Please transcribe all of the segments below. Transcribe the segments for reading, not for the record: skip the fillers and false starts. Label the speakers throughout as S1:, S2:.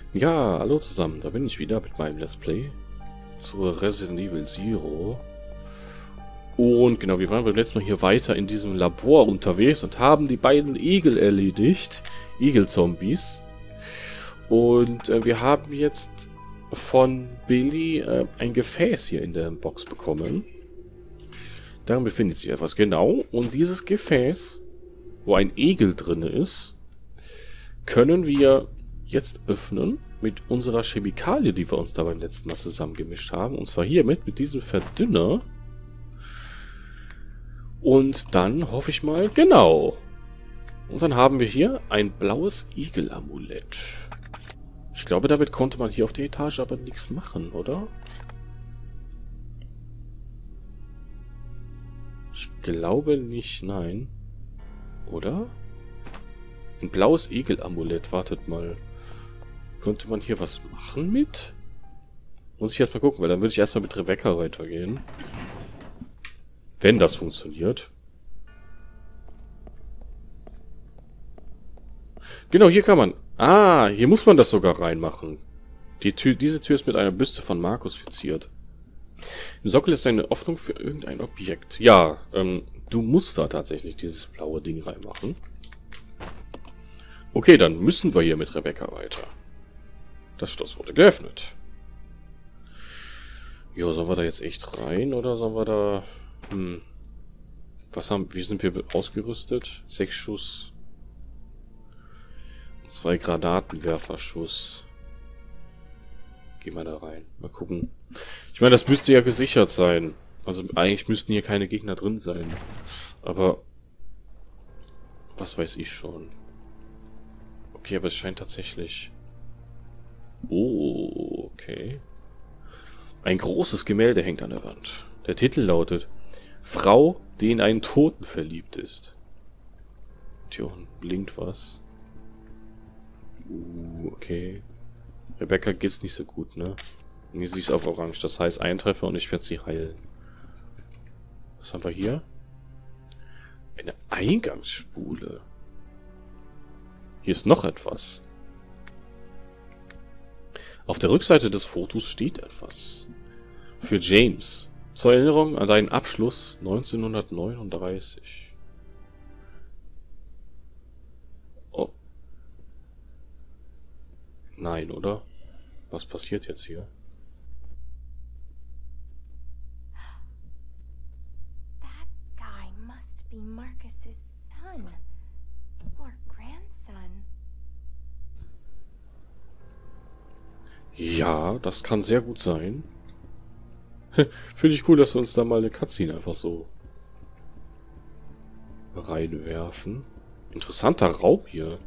S1: Ja, hallo zusammen, da bin ich wieder mit meinem Let's Play zur Resident Evil Zero. Und genau, wir waren beim letzten Mal hier weiter in diesem Labor unterwegs und haben die beiden Igel erledigt. Igel-Zombies. Und wir haben jetzt von Billy ein Gefäß hier in der Box bekommen. Darin befindet sich etwas, genau. Und dieses Gefäß, wo ein Igel drin ist, können wir jetzt öffnen mit unserer Chemikalie, die wir uns da beim letzten Mal zusammengemischt haben. Und zwar hiermit, mit diesem Verdünner. Und dann hoffe ich mal, genau. Und dann haben wir hier ein blaues Igel-Amulett. Ich glaube, damit konnte man hier auf der Etage aber nichts machen, oder? Ich glaube nicht, nein. Oder? Ein blaues Igel-Amulett, wartet mal. Könnte man hier was machen mit? Muss ich erstmal gucken, weil dann würde ich erstmal mit Rebecca weitergehen. Wenn das funktioniert. Genau, hier kann man... Ah, hier muss man das sogar reinmachen. Diese Tür ist mit einer Büste von Markus verziert. Im Sockel ist eine Öffnung für irgendein Objekt. Ja, du musst da tatsächlich dieses blaue Ding reinmachen. Okay, dann müssen wir hier mit Rebecca weiter. Das Schloss wurde geöffnet. Jo, sollen wir da jetzt echt rein oder sollen wir da... Wie sind wir ausgerüstet? 6 Schuss. 2 Granatenwerferschuss. Gehen wir da rein. Mal gucken. Ich meine, das müsste ja gesichert sein. Also eigentlich müssten hier keine Gegner drin sein. Aber... was weiß ich schon. Okay, aber es scheint tatsächlich... Oh, okay. Ein großes Gemälde hängt an der Wand. Der Titel lautet Frau, die in einen Toten verliebt ist. Hier unten blinkt was. Okay. Rebecca geht's nicht so gut, ne? Nee, sie ist auf Orange. Das heißt, ein Treffer und ich werde sie heilen. Was haben wir hier? Eine Eingangsspule. Hier ist noch etwas. Auf der Rückseite des Fotos steht etwas. Für James. Zur Erinnerung an deinen Abschluss 1939. Oh. Nein, oder? Was passiert jetzt hier?
S2: That guy must be Marcus's son. Or grandson.
S1: Ja, das kann sehr gut sein. Finde ich cool, dass wir uns da mal eine Cutscene einfach so reinwerfen. Interessanter Raum hier.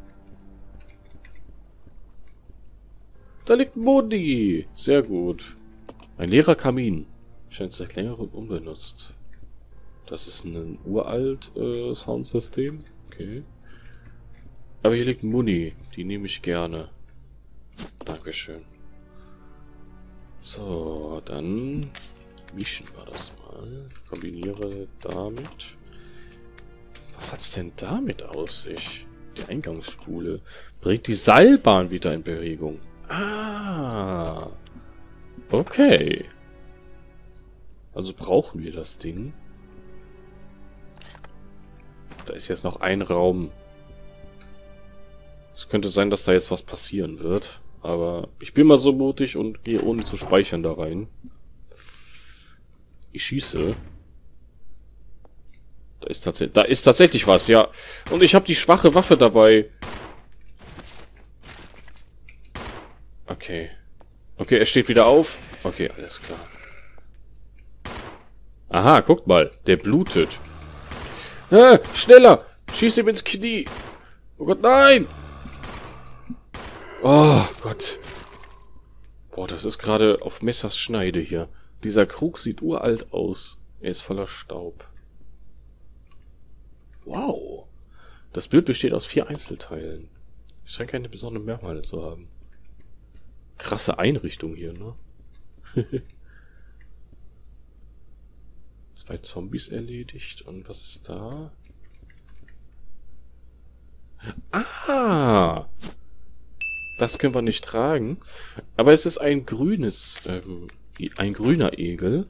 S1: Da liegt Modi. Sehr gut. Ein leerer Kamin. Scheint seit längerem unbenutzt. Das ist ein uralt Soundsystem. Okay. Aber hier liegt Muni. Die nehme ich gerne. Dankeschön. So, dann mischen wir das mal. Kombiniere damit. Was hat's denn damit aus sich? Die Eingangsspule. Bringt die Seilbahn wieder in Bewegung. Ah. Okay. Also brauchen wir das Ding. Da ist jetzt noch ein Raum. Es könnte sein, dass da jetzt was passieren wird. Aber ich bin mal so mutig und gehe ohne zu speichern da rein. Ich schieße. Da ist tatsächlich was, ja. Und ich habe die schwache Waffe dabei. Okay. Okay, er steht wieder auf. Okay, alles klar. Aha, guckt mal. Der blutet. Schneller! Schieß ihm ins Knie! Oh Gott, nein! Oh Gott. Boah, das ist gerade auf Messers Schneide hier. Dieser Krug sieht uralt aus. Er ist voller Staub. Wow. Das Bild besteht aus 4 Einzelteilen. Es scheint keine besonderen Merkmale zu haben. Krasse Einrichtung hier, ne? 2 Zombies erledigt. Und was ist da? Ah! Das können wir nicht tragen. Aber es ist ein grünes, ein grüner Egel.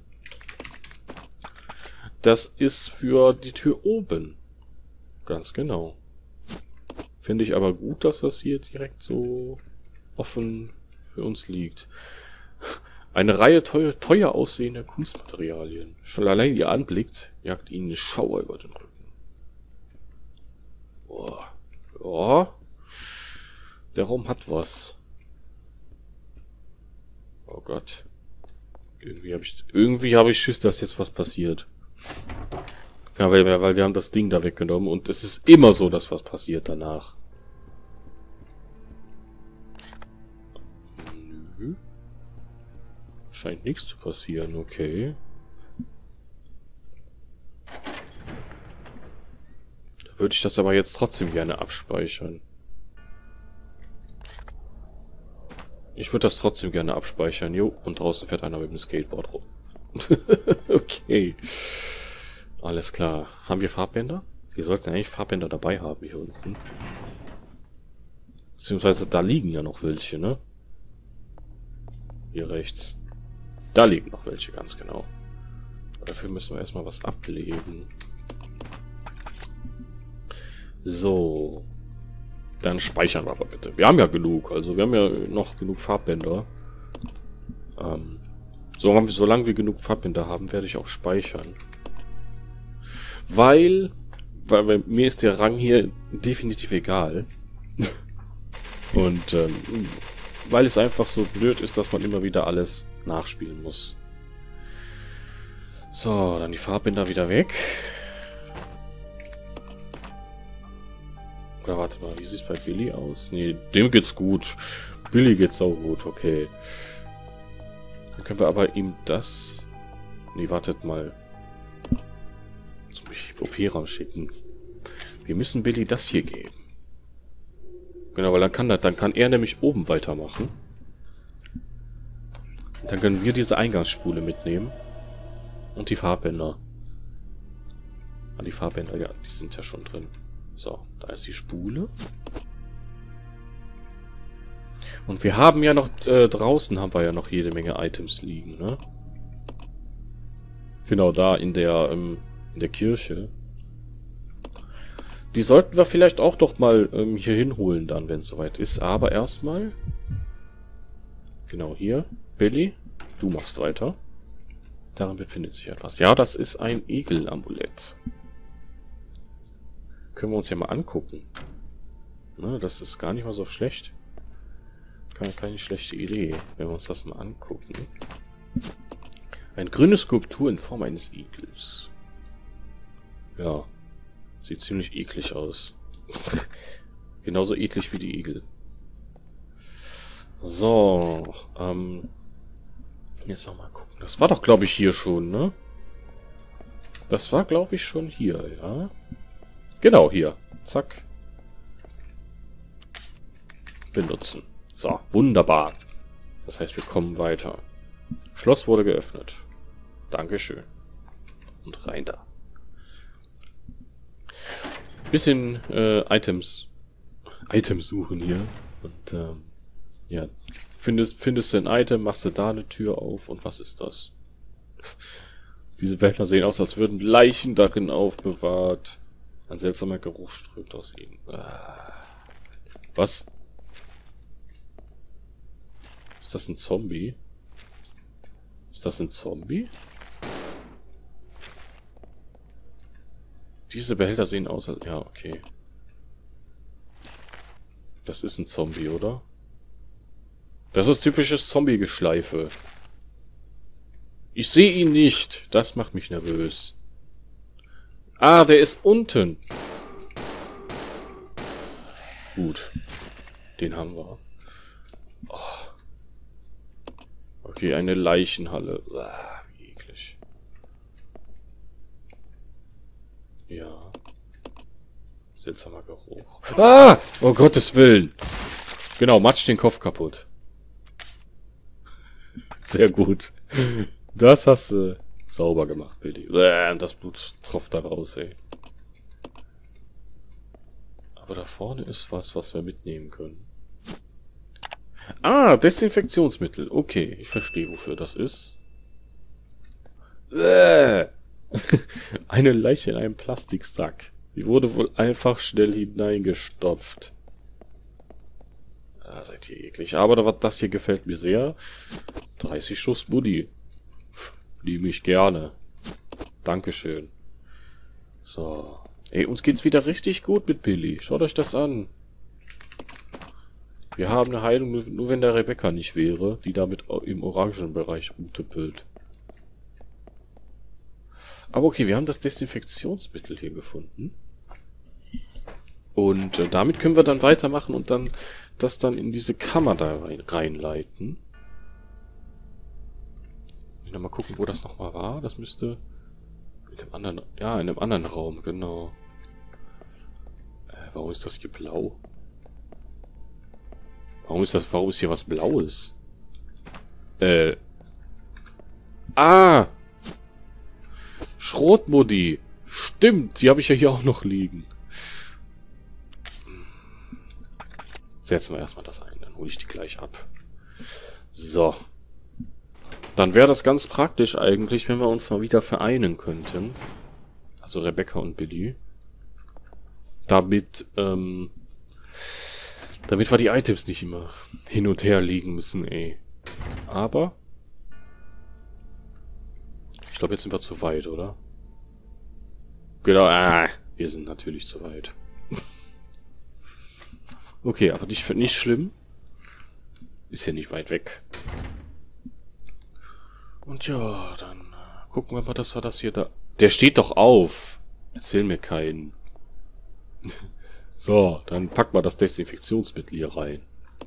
S1: Das ist für die Tür oben. Ganz genau. Finde ich aber gut, dass das hier direkt so offen für uns liegt. Eine Reihe teuer aussehender Kunstmaterialien. Schon allein ihr Anblick jagt ihnen Schauer über den Rücken. Boah. Ja. Der Raum hat was. Oh Gott. Irgendwie habe ich Schiss, dass jetzt was passiert. Ja, weil wir haben das Ding da weggenommen und es ist immer so, dass was passiert danach. Nö. Scheint nichts zu passieren, okay. Da würde ich das aber jetzt trotzdem gerne abspeichern. Ich würde das trotzdem gerne abspeichern. Jo, und draußen fährt einer mit dem Skateboard rum. Okay. Alles klar. Haben wir Farbbänder? Wir sollten eigentlich Farbbänder dabei haben hier unten. Beziehungsweise da liegen ja noch welche, ne? Hier rechts. Da liegen noch welche, ganz genau. Aber dafür müssen wir erstmal was ablegen. So. Dann speichern wir aber bitte. Wir haben ja genug, also wir haben ja noch genug Farbbänder. Solange wir genug Farbbänder haben, werde ich auch speichern. Weil mir ist der Rang hier definitiv egal. Und weil es einfach so blöd ist, dass man immer wieder alles nachspielen muss. So, dann die Farbbänder wieder weg. Oder warte mal, wie sieht es bei Billy aus? Nee, dem geht's gut. Billy geht's auch gut, okay. Dann können wir aber ihm das... Nee, wartet mal. Jetzt muss ich Opera schicken. Wir müssen Billy das hier geben. Genau, weil dann kann er nämlich oben weitermachen. Und dann können wir diese Eingangsspule mitnehmen. Und die Farbbänder. Ah, die Farbbänder, ja, die sind ja schon drin. So, da ist die Spule. Und wir haben ja noch, draußen haben wir ja noch jede Menge Items liegen, ne? Genau, da in der Kirche. Die sollten wir vielleicht auch doch mal hier hinholen dann, wenn es soweit ist. Aber erstmal... Genau, hier. Billy, du machst weiter. Darin befindet sich etwas. Ja, das ist ein Egelamulett. Können wir uns ja mal angucken. Ne, das ist gar nicht mal so schlecht. Keine schlechte Idee, wenn wir uns das mal angucken. Eine grüne Skulptur in Form eines Igels. Ja. Sieht ziemlich eklig aus. Genauso eklig wie die Igel. So. Jetzt nochmal gucken. Das war doch, glaube ich, hier schon, ne? Das war, glaube ich, schon hier, ja? Genau, hier. Zack. Benutzen. So, wunderbar. Das heißt, wir kommen weiter. Schloss wurde geöffnet. Dankeschön. Und rein da. Bisschen Items suchen hier. Und ja, findest du ein Item, machst du da eine Tür auf. Und was ist das? Diese Behälter sehen aus, als würden Leichen darin aufbewahrt. Ein seltsamer Geruch strömt aus ihnen. Was? Ist das ein Zombie? Ist das ein Zombie? Diese Behälter sehen aus, als... Ja, okay. Das ist ein Zombie, oder? Das ist typisches Zombie-Geschleife. Ich sehe ihn nicht. Das macht mich nervös. Ah, der ist unten. Gut. Den haben wir. Oh. Okay, eine Leichenhalle. Ah, wie eklig. Ja. Seltsamer Geruch. Ah! Oh Gottes Willen. Genau, matsch den Kopf kaputt. Sehr gut. Das hast du sauber gemacht, Billy. Und das Blut tropft da raus, ey. Aber da vorne ist was wir mitnehmen können. Ah, Desinfektionsmittel. Okay, ich verstehe, wofür das ist. Eine Leiche in einem Plastiksack. Die wurde wohl einfach schnell hineingestopft. Ah, seid ihr eklig. Aber das hier gefällt mir sehr. 30 Schuss Buddy. Liebe ich gerne. Dankeschön. So. Ey, uns geht's wieder richtig gut mit Billy. Schaut euch das an. Wir haben eine Heilung, nur wenn der Rebecca nicht wäre, die damit im Orangenbereich rumtüppelt. Aber okay, wir haben das Desinfektionsmittel hier gefunden. Und damit können wir dann weitermachen und dann das dann in diese Kammer da reinleiten. Ich noch mal gucken, wo das nochmal war. Das müsste in einem anderen, ja, in einem anderen Raum, genau. Warum ist das hier blau? Warum ist hier was Blaues? Ah! Schrotmodi. Stimmt, die habe ich ja hier auch noch liegen. Setzen wir erstmal das ein, dann hole ich die gleich ab. So. Dann wäre das ganz praktisch eigentlich, wenn wir uns mal wieder vereinen könnten. Also Rebecca und Billy. Damit wir die Items nicht immer hin und her liegen müssen, ey. Aber ich glaube, jetzt sind wir zu weit, oder? Genau, wir sind natürlich zu weit. Okay, aber nicht schlimm. Ist ja nicht weit weg. Und ja, dann gucken wir mal, dass wir das hier da... Der steht doch auf. Erzähl mir keinen. So, dann packen wir das Desinfektionsmittel hier rein.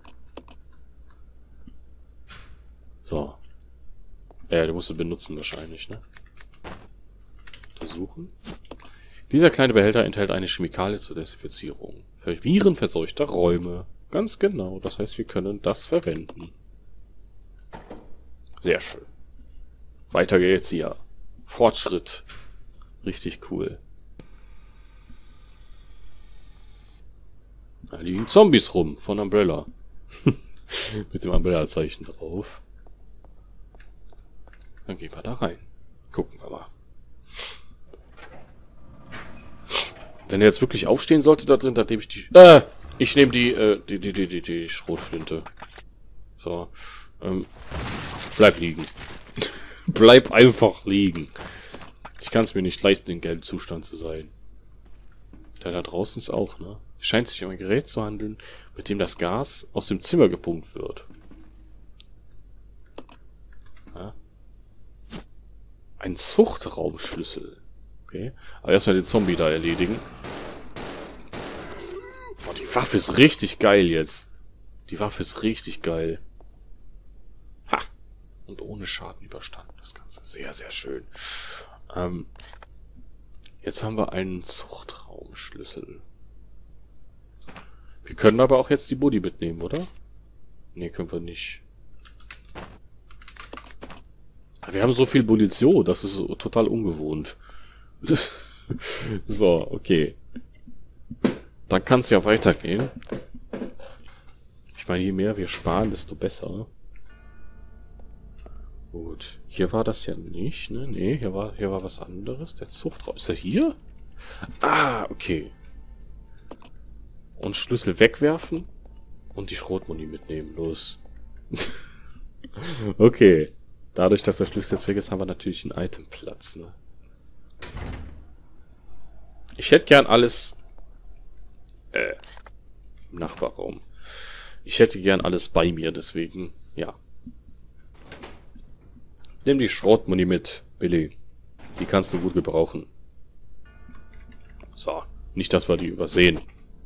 S1: So. Du musst du benutzen wahrscheinlich, ne? Untersuchen. Dieser kleine Behälter enthält eine Chemikalie zur Desinfizierung. Für virenverseuchter Räume. Ganz genau. Das heißt, wir können das verwenden. Sehr schön. Weiter geht's hier. Fortschritt. Richtig cool. Da liegen Zombies rum von Umbrella. Mit dem Umbrella-Zeichen drauf. Dann gehen wir da rein. Gucken wir mal. Wenn er jetzt wirklich aufstehen sollte da drin, dann nehme ich die... ich nehme die Schrotflinte. So. Bleib liegen. Bleib einfach liegen. Ich kann es mir nicht leisten, in gelbem Zustand zu sein. Der da draußen ist auch, ne? Es scheint sich um ein Gerät zu handeln, mit dem das Gas aus dem Zimmer gepumpt wird. Ja. Ein Zuchtraumschlüssel. Okay. Aber erstmal den Zombie da erledigen. Oh, die Waffe ist richtig geil jetzt. Die Waffe ist richtig geil. Ha! Und ohne Schaden überstanden das Ganze. Sehr, sehr schön. Jetzt haben wir einen Zuchtraumschlüssel. Wir können aber auch jetzt die Buddy mitnehmen, oder? Nee, können wir nicht. Wir haben so viel Munition, das ist so total ungewohnt. So, okay. Dann kann es ja weitergehen. Ich meine, je mehr wir sparen, desto besser. Gut. Hier war das ja nicht, ne? Nee, hier war was anderes. Der Zuchtraum. Ist er hier? Ah, okay. Und Schlüssel wegwerfen und die Schrotmuni mitnehmen. Los. Okay. Dadurch, dass der Schlüssel jetzt weg ist, haben wir natürlich einen Itemplatz, ne? Ich hätte gern alles... im Nachbarraum. Ich hätte gern alles bei mir, deswegen, ja. Nimm die Schrotmuni mit, Billy. Die kannst du gut gebrauchen. So, nicht, dass wir die übersehen.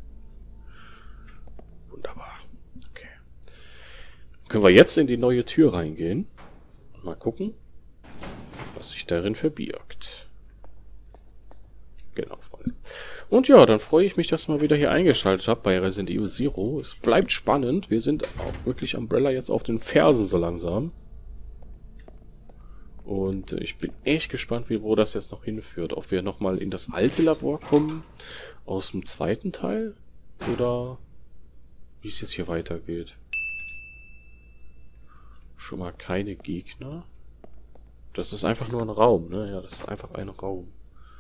S1: Wunderbar. Okay. Können wir jetzt in die neue Tür reingehen? Und mal gucken, was sich darin verbirgt. Genau, Freunde. Und ja, dann freue ich mich, dass ihr mal wieder hier eingeschaltet habt bei Resident Evil Zero. Es bleibt spannend. Wir sind auch wirklich Umbrella jetzt auf den Fersen so langsam. Und ich bin echt gespannt, wo das jetzt noch hinführt. Ob wir nochmal in das alte Labor kommen, aus dem 2. Teil, oder wie es jetzt hier weitergeht. Schon mal keine Gegner. Das ist einfach nur ein Raum, ne? Ja, das ist einfach ein Raum.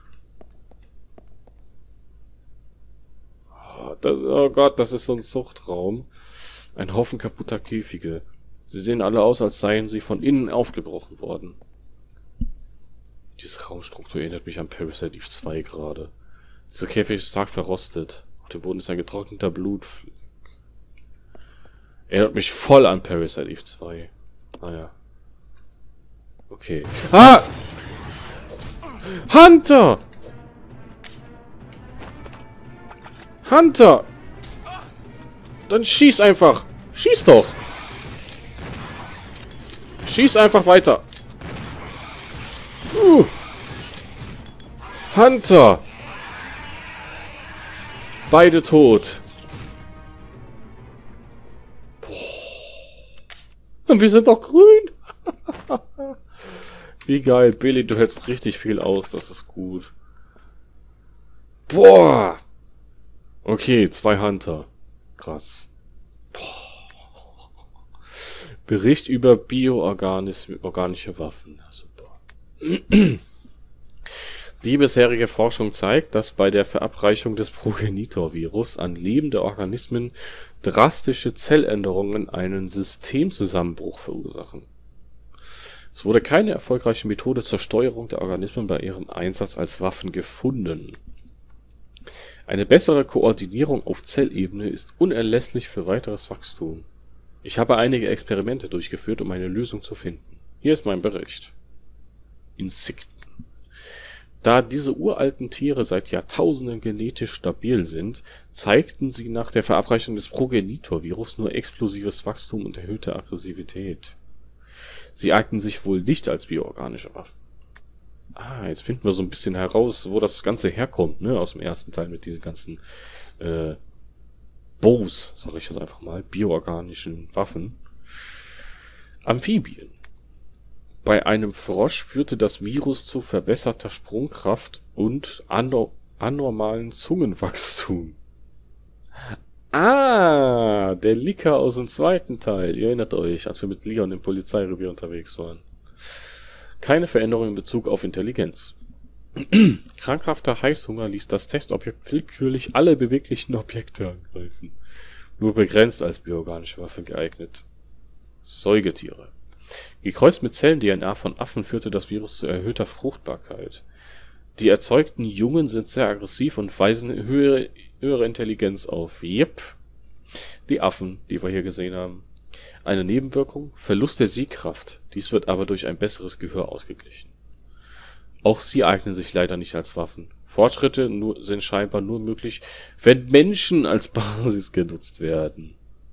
S1: Oh Gott, das ist so ein Zuchtraum. Ein Haufen kaputter Käfige. Sie sehen alle aus, als seien sie von innen aufgebrochen worden. Diese Raumstruktur erinnert mich an Parasite Eve 2 gerade. Dieser Käfig ist stark verrostet. Auf dem Boden ist ein getrockneter Blutfleck. Erinnert mich voll an Parasite Eve 2. Ah ja. Okay. Ah! Hunter! Hunter! Dann schieß einfach! Schieß doch! Schieß einfach weiter! Hunter! Beide tot. Und wir sind doch grün! Wie geil, Billy, du hältst richtig viel aus, das ist gut. Boah! Okay, 2 Hunter. Krass. Boah. Bericht über bioorganische Waffen. Super. Die bisherige Forschung zeigt, dass bei der Verabreichung des Progenitor-Virus an lebende Organismen drastische Zelländerungen einen Systemzusammenbruch verursachen. Es wurde keine erfolgreiche Methode zur Steuerung der Organismen bei ihrem Einsatz als Waffen gefunden. Eine bessere Koordinierung auf Zellebene ist unerlässlich für weiteres Wachstum. Ich habe einige Experimente durchgeführt, um eine Lösung zu finden. Hier ist mein Bericht. Insekten. Da diese uralten Tiere seit Jahrtausenden genetisch stabil sind, zeigten sie nach der Verabreichung des Progenitor-Virus nur explosives Wachstum und erhöhte Aggressivität. Sie eignen sich wohl nicht als bioorganische Waffen. Ah, jetzt finden wir so ein bisschen heraus, wo das Ganze herkommt, ne, aus dem ersten Teil mit diesen ganzen, Bows, sag ich jetzt einfach mal, bioorganischen Waffen. Amphibien. Bei einem Frosch führte das Virus zu verbesserter Sprungkraft und anormalen Zungenwachstum. Ah, der Licker aus dem zweiten Teil. Ihr erinnert euch, als wir mit Leon im Polizeirevier unterwegs waren. Keine Veränderung in Bezug auf Intelligenz. Krankhafter Heißhunger ließ das Testobjekt willkürlich alle beweglichen Objekte angreifen. Nur begrenzt als bioorganische Waffe geeignet. Säugetiere. Gekreuzt mit Zellen-DNA von Affen führte das Virus zu erhöhter Fruchtbarkeit. Die erzeugten Jungen sind sehr aggressiv und weisen höhere Intelligenz auf. Yep. Die Affen, die wir hier gesehen haben. Eine Nebenwirkung? Verlust der Sehkraft. Dies wird aber durch ein besseres Gehör ausgeglichen. Auch sie eignen sich leider nicht als Waffen. Fortschritte sind scheinbar nur möglich, wenn Menschen als Basis genutzt werden.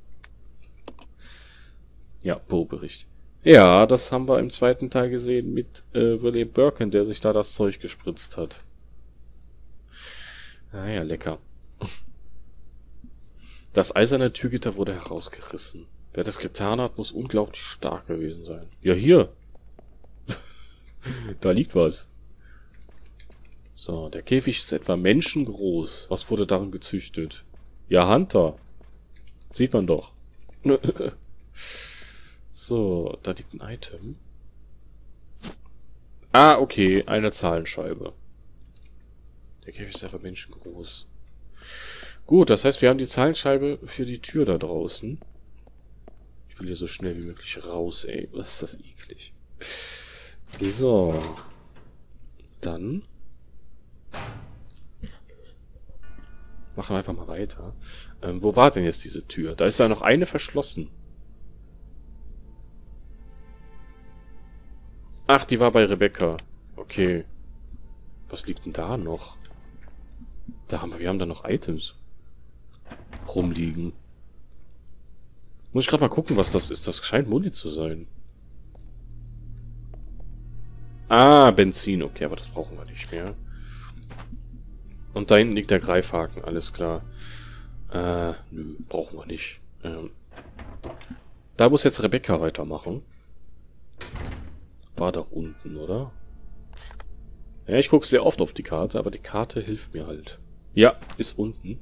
S1: Ja, Bo-Bericht. Ja, das haben wir im zweiten Teil gesehen mit William Birkin, der sich da das Zeug gespritzt hat. Naja, lecker. Das eiserne Türgitter wurde herausgerissen. Wer das getan hat, muss unglaublich stark gewesen sein. Ja, hier. Da liegt was. So, der Käfig ist etwa menschengroß. Was wurde darin gezüchtet? Ja, Hunter. Sieht man doch. So, da liegt ein Item. Ah, okay, eine Zahlenscheibe. Der Käfig ist etwa menschengroß. Gut, das heißt, wir haben die Zahlenscheibe für die Tür da draußen. Ich will hier so schnell wie möglich raus, ey. Was ist das eklig. So. Dann machen wir einfach mal weiter. Wo war denn jetzt diese Tür? Da ist ja noch eine verschlossen. Ach, die war bei Rebecca. Okay. Was liegt denn da noch? Wir haben da noch Items rumliegen. Muss ich gerade mal gucken, was das ist. Das scheint Muni zu sein. Ah, Benzin. Okay, aber das brauchen wir nicht mehr. Und da hinten liegt der Greifhaken. Alles klar. Nö, brauchen wir nicht. Da muss jetzt Rebecca weitermachen. War doch unten, oder? Ja, ich gucke sehr oft auf die Karte, aber die Karte hilft mir halt. Ja, ist unten.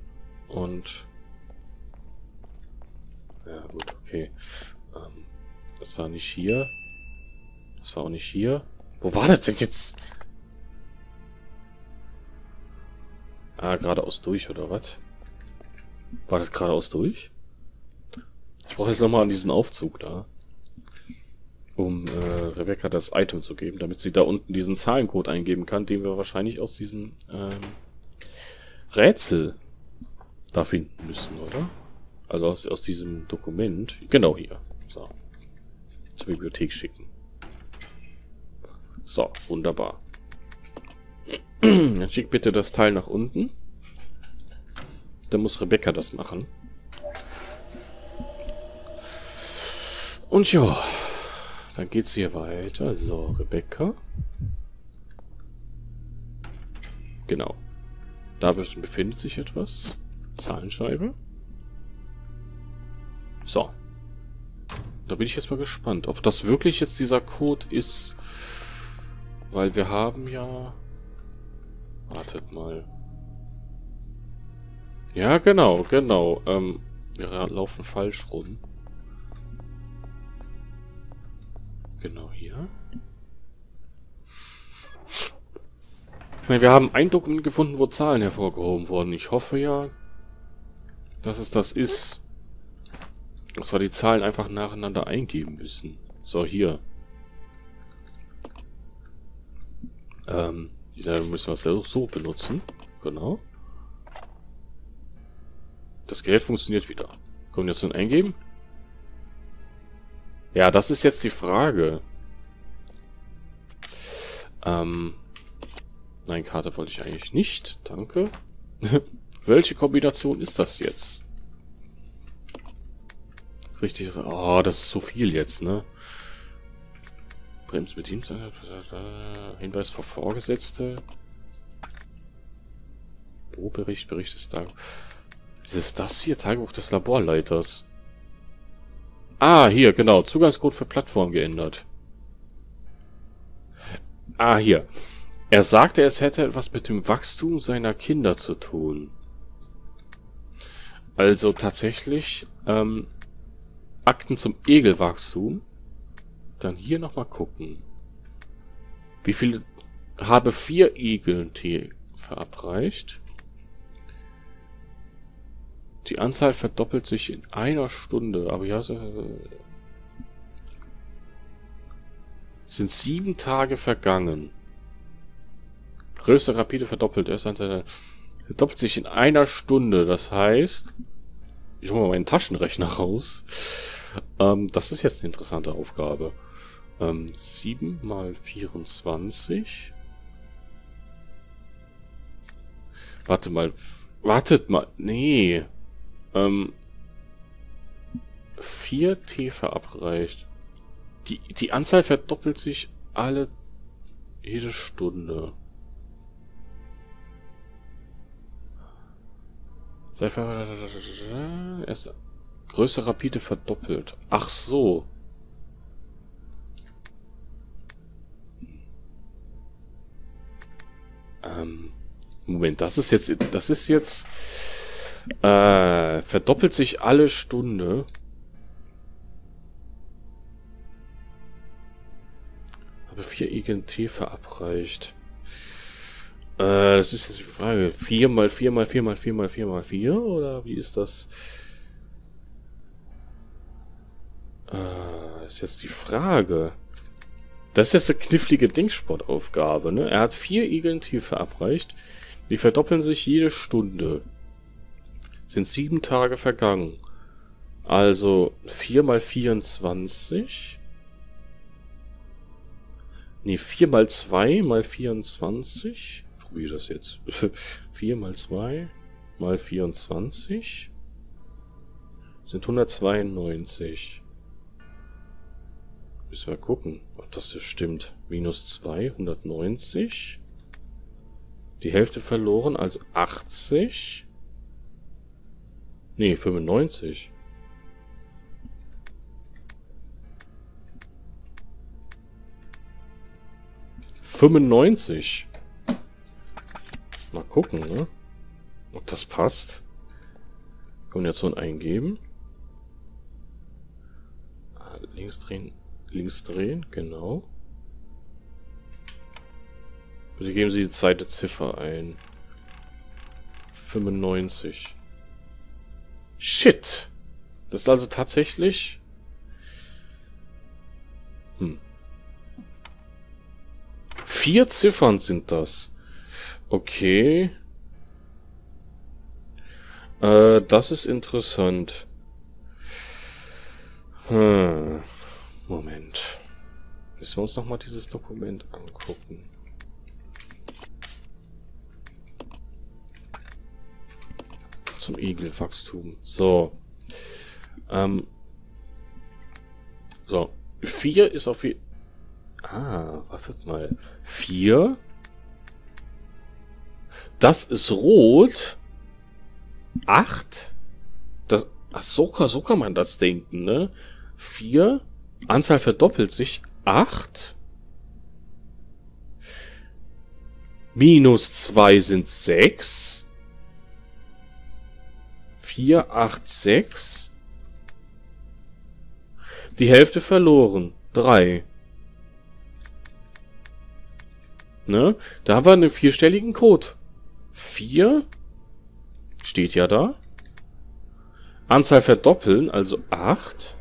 S1: Und... ja, gut, okay. Das war nicht hier. Das war auch nicht hier. Wo war das denn jetzt? Ah, geradeaus durch, oder was? War das geradeaus durch? Ich brauche jetzt nochmal an diesen Aufzug da. Um Rebecca das Item zu geben, damit sie da unten diesen Zahlencode eingeben kann, den wir wahrscheinlich aus diesem Rätsel da finden müssen, oder? Also aus diesem Dokument. Genau hier. So. Zur Bibliothek schicken. So, wunderbar. Dann schick bitte das Teil nach unten. Dann muss Rebecca das machen. Und ja, dann geht's hier weiter. So, Rebecca. Genau. Da befindet sich etwas. Zahlenscheibe. So. Da bin ich jetzt mal gespannt, ob das wirklich jetzt dieser Code ist. Weil wir haben ja... Wartet mal. Ja, genau, genau. Wir laufen falsch rum. Genau hier. Ich meine, wir haben ein Dokument gefunden, wo Zahlen hervorgehoben wurden. Ich hoffe ja, dass es das ist. Dass wir die Zahlen einfach nacheinander eingeben müssen. So, hier. Dann müssen wir es so benutzen. Genau. Das Gerät funktioniert wieder. Kombination eingeben. Ja, das ist jetzt die Frage. Nein, Karte wollte ich eigentlich nicht. Danke. Welche Kombination ist das jetzt? Richtig. Oh, das ist so viel jetzt, ne? Brems mit Teams. Hinweis für Vorgesetzte. Bericht des Tagebuchs. Ist das hier? Tagebuch des Laborleiters. Ah, hier, genau. Zugangscode für Plattform geändert. Ah, hier. Er sagte, es hätte etwas mit dem Wachstum seiner Kinder zu tun. Also tatsächlich, Akten zum Egelwachstum. Dann hier nochmal gucken. Wie viele... Habe 4 Igeln-Tee verabreicht. Die Anzahl verdoppelt sich in einer Stunde. Aber ja, sind 7 Tage vergangen. Größe rapide verdoppelt. Verdoppelt sich in einer Stunde. Das heißt... Ich hole mal meinen Taschenrechner raus. Das ist jetzt eine interessante Aufgabe. 7 mal 24. Wartet mal. Nee. 4 Tee verabreicht. Die Anzahl verdoppelt sich jede Stunde. Erst Größe rapide verdoppelt. Ach so. Moment, das ist jetzt verdoppelt sich alle Stunde. Habe 4 IGT verabreicht. Das ist jetzt die Frage. 4 mal 4 mal 4 mal 4 mal 4 mal 4? Oder wie ist das? Ist jetzt die Frage. Das ist jetzt eine knifflige Denksportaufgabe, ne? Er hat 4 IGT verabreicht. Die verdoppeln sich jede Stunde. Sind 7 Tage vergangen. Also 4 mal 24. Ne, 4 mal 2 mal 24. Probier das jetzt. 4 mal 2 mal 24 sind 192. Müssen wir gucken, ob das stimmt. Minus 2, 190. Die Hälfte verloren, also 80. Nee, 95. Mal gucken, ne? Ob das passt. Kombination eingeben. Links drehen, genau. Bitte geben Sie die zweite Ziffer ein. 95. Shit! Das ist also tatsächlich... 4 Ziffern sind das. Okay. Das ist interessant. Moment. Müssen wir uns nochmal dieses Dokument angucken. Zum Igelwachstum. So. So. 4 ist auf jeden... wartet mal. 4. Das ist rot. 8. Das... Ach, so kann man das denken, ne? 4. Anzahl verdoppelt sich. 8. Minus 2 sind 6. 4, 8, 6. Die Hälfte verloren. 3. Ne? Da haben wir einen vierstelligen Code. 4. Steht ja da. Anzahl verdoppeln, also 8.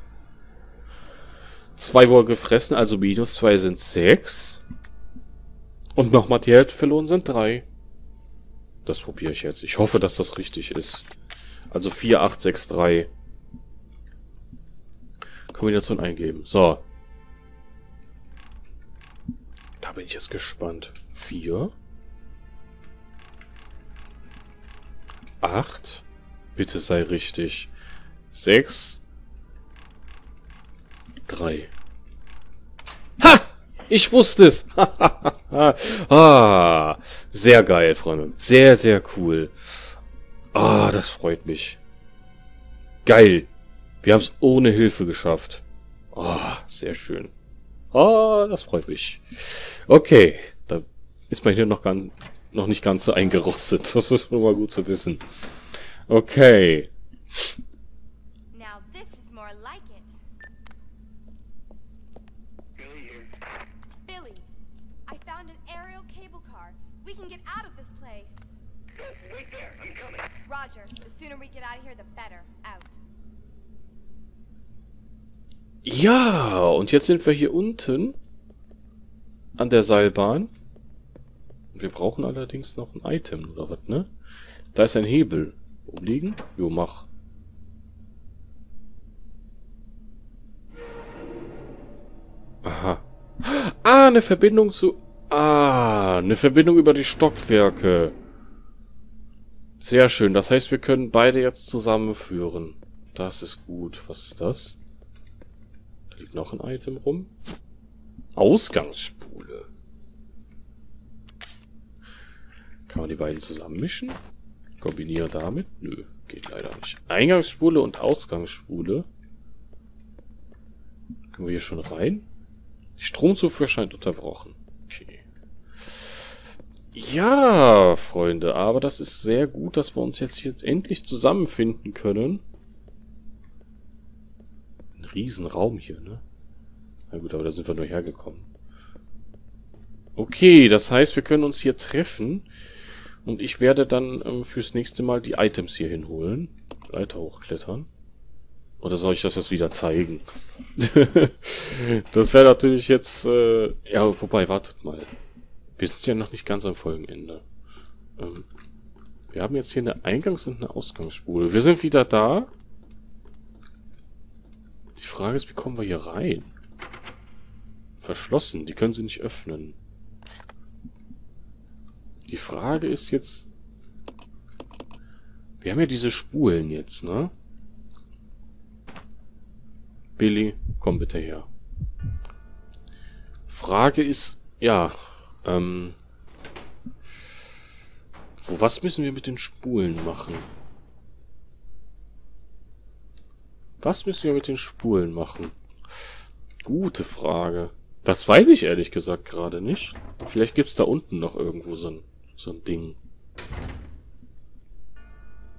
S1: 2 wurde gefressen, also minus 2 sind 6. Und nochmal die Hälfte verloren sind 3. Das probiere ich jetzt. Ich hoffe, dass das richtig ist. Also 4, 8, 6, 3. Kombination eingeben. So. Da bin ich jetzt gespannt. 4. 8. Bitte sei richtig. 6. 3. Ha! Ich wusste es! Sehr geil, Freunde. Sehr, sehr cool. Das freut mich. Geil. Wir haben es ohne Hilfe geschafft. Sehr schön. Das freut mich. Okay. Da ist man hier noch nicht ganz so eingerostet. Das ist schon mal gut zu wissen. Okay.
S2: Now this is more like it. Billy, I found an aerial cable car. We can get out of this place.
S3: Wait there, I'm coming.
S2: Roger. The sooner we get out of here, the better. Out.
S1: Ja, und jetzt sind wir hier unten an der Seilbahn. Wir brauchen allerdings noch ein Item, oder was, ne? Da ist ein Hebel. Umliegen? Jo, mach. Aha. Eine Verbindung zu... eine Verbindung über die Stockwerke. Sehr schön. Das heißt, wir können beide jetzt zusammenführen. Das ist gut. Was ist das? Da liegt noch ein Item rum. Ausgangsspule. Kann man die beiden zusammenmischen? Kombiniere damit? Nö, geht leider nicht. Eingangsspule und Ausgangsspule. Können wir hier schon rein? Die Stromzufuhr scheint unterbrochen. Okay. Ja, Freunde, aber das ist sehr gut, dass wir uns jetzt endlich zusammenfinden können. Ein Riesenraum hier, ne? Na gut, aber da sind wir nur hergekommen. Okay, das heißt, wir können uns hier treffen. Und ich werde dann fürs nächste Mal die Items hier hinholen. Leiter hochklettern. Oder soll ich das jetzt wieder zeigen? Das wäre natürlich jetzt... ja, wobei, wartet mal. Wir sind ja noch nicht ganz am Folgenende. Wir haben jetzt hier eine Eingangs- und eine Ausgangsspule. Wir sind wieder da. Die Frage ist, wie kommen wir hier rein? Verschlossen, die können sie nicht öffnen. Die Frage ist jetzt... Wir haben ja diese Spulen jetzt, ne? Billy, komm bitte her. Frage ist... Ja, was müssen wir mit den Spulen machen? Was müssen wir mit den Spulen machen? Gute Frage. Das weiß ich ehrlich gesagt gerade nicht. Vielleicht gibt's da unten noch irgendwo so ein Ding.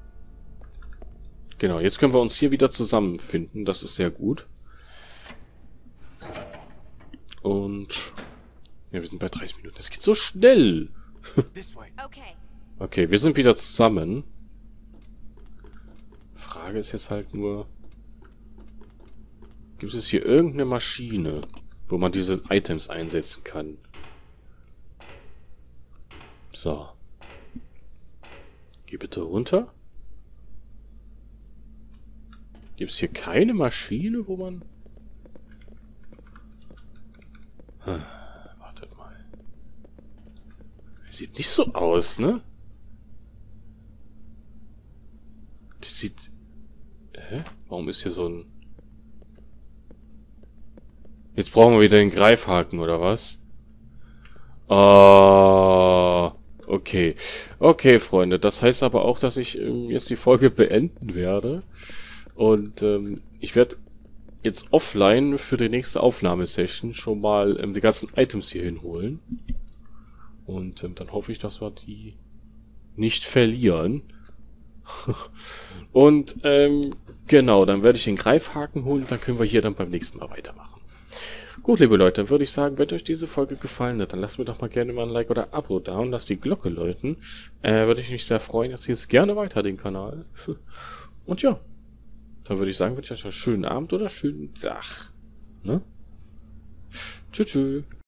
S1: Genau, jetzt können wir uns hier wieder zusammenfinden. Das ist sehr gut. Und... Ja, wir sind bei 30 Minuten. Es geht so schnell.
S2: Okay.
S1: Okay, wir sind wieder zusammen. Frage ist jetzt halt nur... Gibt es hier irgendeine Maschine, wo man diese Items einsetzen kann? So. Geh bitte runter. Gibt es hier keine Maschine, wo man... Wartet mal. Sieht nicht so aus, ne? Das sieht... Hä? Warum ist hier so ein... Jetzt brauchen wir wieder den Greifhaken, oder was? Okay. Okay, Freunde. Das heißt aber auch, dass ich jetzt die Folge beenden werde. Und ich werde jetzt offline für die nächste Aufnahmesession schon mal die ganzen Items hier hinholen. Und dann hoffe ich, dass wir die nicht verlieren. Und genau, dann werde ich den Greifhaken holen. Dann können wir hier dann beim nächsten Mal weitermachen. Gut, liebe Leute, dann würde ich sagen, wenn euch diese Folge gefallen hat, dann lasst mir doch mal gerne mal ein Like oder Abo da und lasst die Glocke läuten. Würde ich mich sehr freuen. Erzählt es gerne weiter den Kanal. Und ja, dann würde ich sagen, wünsche ich euch einen schönen Abend oder schönen Tag. Ne? Tschüss.